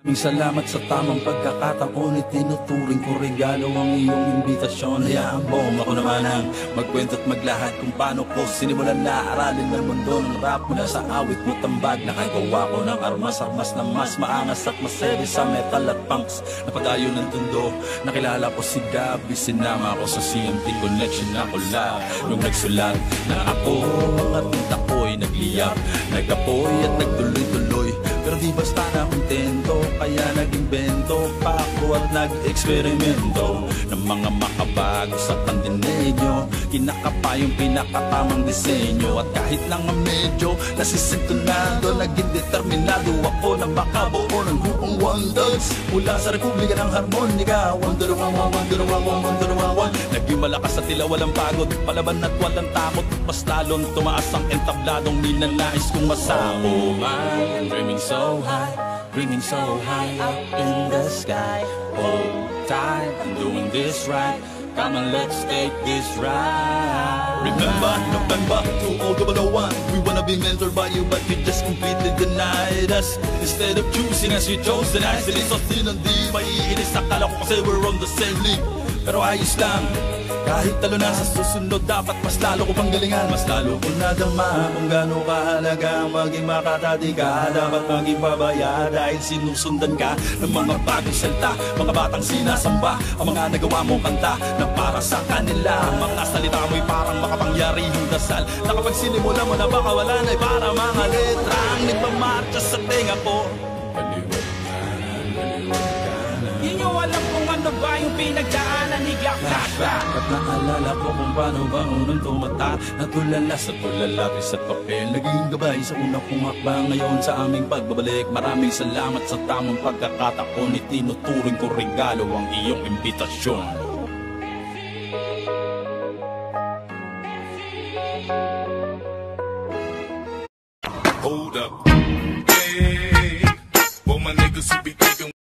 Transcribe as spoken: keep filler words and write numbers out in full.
Maraming salamat sa tamang pagkakataon, itinuturing ko regalo ang iyong imbitasyon. Hayaan mo ako naman ang magkwento at maglahad kung paano ko sinimulan na aralin ng mundo ng rap mula sa awit mo tambag. Nakagawa ko ng armas-armas na mas maangas at maseri sa metal at punks. Napadayo ng tundo, nakilala ko si Gabi, sinama ko sa C M T Connection na collab. Nung nagsulat na ako, mga tinta ko'y nagliyap, nagapoy at nagtuloy-tuloy. Pero di basta na kontento, kaya nag-invento pa ako at nag-eksperimento ng mga makabago sa pandinenyo. Kinakapa yung pinakatamang disenyo, at kahit lang ang medyo nasisintonado, naging determinado ako na makabuo ng grupong wonders mula sa Republika ng Harmonika. Wonder Woman, Wonder Woman, Wonder Woman. Naging malakas at tila walang pagod, palaban at walang takot, mas lalong tumaas ang entabladong ninanais kong masako. I'm dreaming so high, dreaming so high up in the sky. Hold tight, I'm doing this right. Come on, let's take this ride. Remember, November, two oh double oh one. We wanna be mentored by you, but you just completely denied us. Instead of choosing us, you chose the nicely. So sinandi, maiinis, akala ko kasi we're on the same league. Pero ayos lang, kahit talo na sa susunod, dapat mas lalo ko pang galingan. Mas lalo ko nadama kung gano'ng kahalaga maging makatati ka. Dapat maging pabaya dahil sinusundan ka ng mga bagong salta, mga batang sinasamba ang mga nagawa mong kanta na para sa kanila. Mga salita mo'y parang makapangyarihang dasal na kapag sinimula mo na baka wala na'y para mga letra ang nagmamarcha sa tenga ko. Baliwag ka na, baliwag ka na. Di nyo alam kung ano ba yung pinagdaanan ni Glock Flashback. At naalala ko kung paano ba unang tumata, natulala sa tulalapis at papel, naging gabay sa unang kong hakbang ngayon sa aming pagbabalik. Maraming salamat sa tamang pagkakataon, itinuturing ko regalo ang iyong imbitasyon. Hold up, hey, well my niggas who be thinking